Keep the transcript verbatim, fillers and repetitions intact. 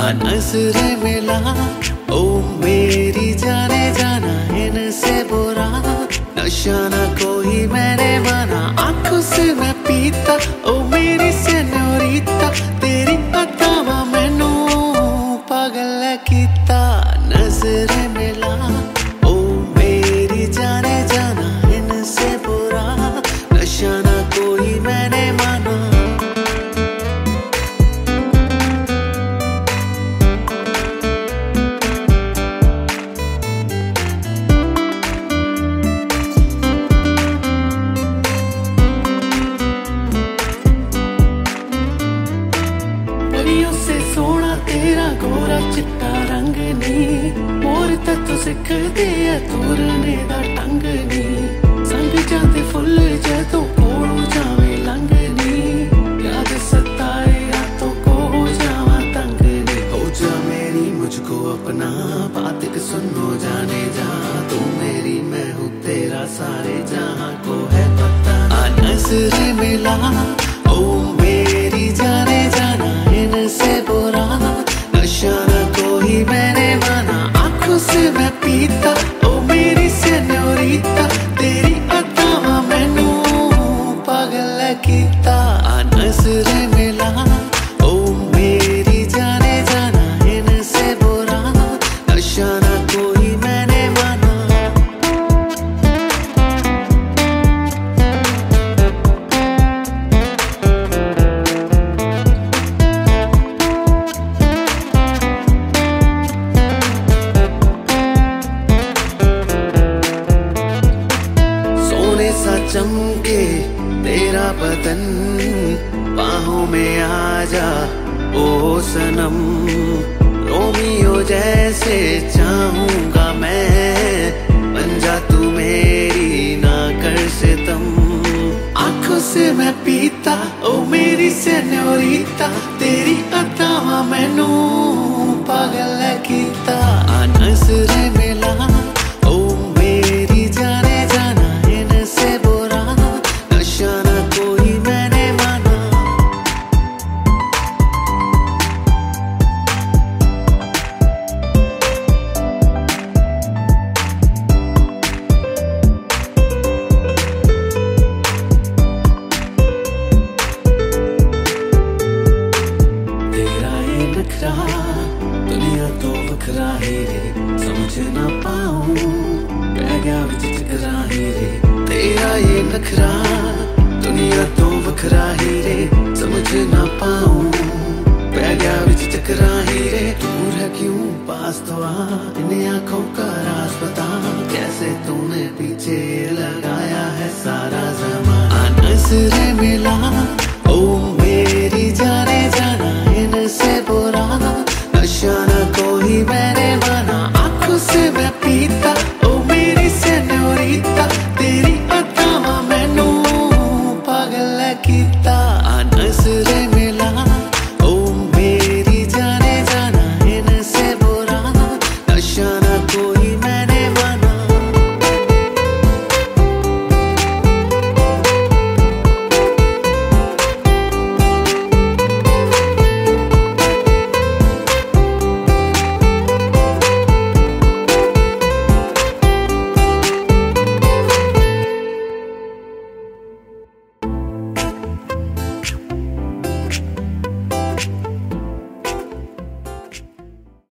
नजरे मिला ओ मेरी जाने जाना, इनसे बुरा नशा ना कोई मैंने माना। आंखों से मैं पीता ओ मेरी सेनोरीता, तेरी अदावां मैनू पागल कीता। नजरे मिला ओ मेरी जाने जाना, इनसे बुरा नशा ना कोई मैंने माना। से सोना तेरा गोरा चिट्टा रंग नी, मोर तत्व सिखदे है तोरने दा टंग नी। संग जाते फुल जदों कोलों जावे लंघ नी, याद सताए रातों को हो जावा तंग नी। हो जा मेरी मुझको अपना, बात के सुनो जाने जा, तू मेरी मैं हूँ तेरा, सारे जहां को है पता। नजरे मिला ओ मेरी जाने जाना, इनसे बुरा नशा ना कोई मैंने माना। आंखों से मैं पीता ओ मेरी सेनोरीता, तेरी अदावां मैनू पागल कीता। नजरे मिला ओ मेरी जाने जाना, इनसे बुरा नशा ना कोई मैंने माना। सा चमके तेरा बदन, बाहों में आजा ओ सनम। रोमियो जैसे चाहूंगा मैं, बन जा तू मेरी ना कर सितम। आंखों से मैं पीता ओ मेरी सेनोरीता, तेरी अदावां मैनू पागल कीता। नजरे मिला ओ मेरी जाने जाना, इनसे बुरा नशा ना कोई मैंने माना। तेरा ये नखरा दुनिया तो वखरा ही रे, समझ ना पाऊं पै गया विच चकरा ही रे। तेरा ये नखरा दुनिया तो वखरा ही रे, समझ ना पाऊं पै गया विच चकरा ही रे। दूर है क्यों पास तो आ, इन आंखों का राज बता, कैसे तूने पीछे लगाया है सारा ज़माना। नजरे मिला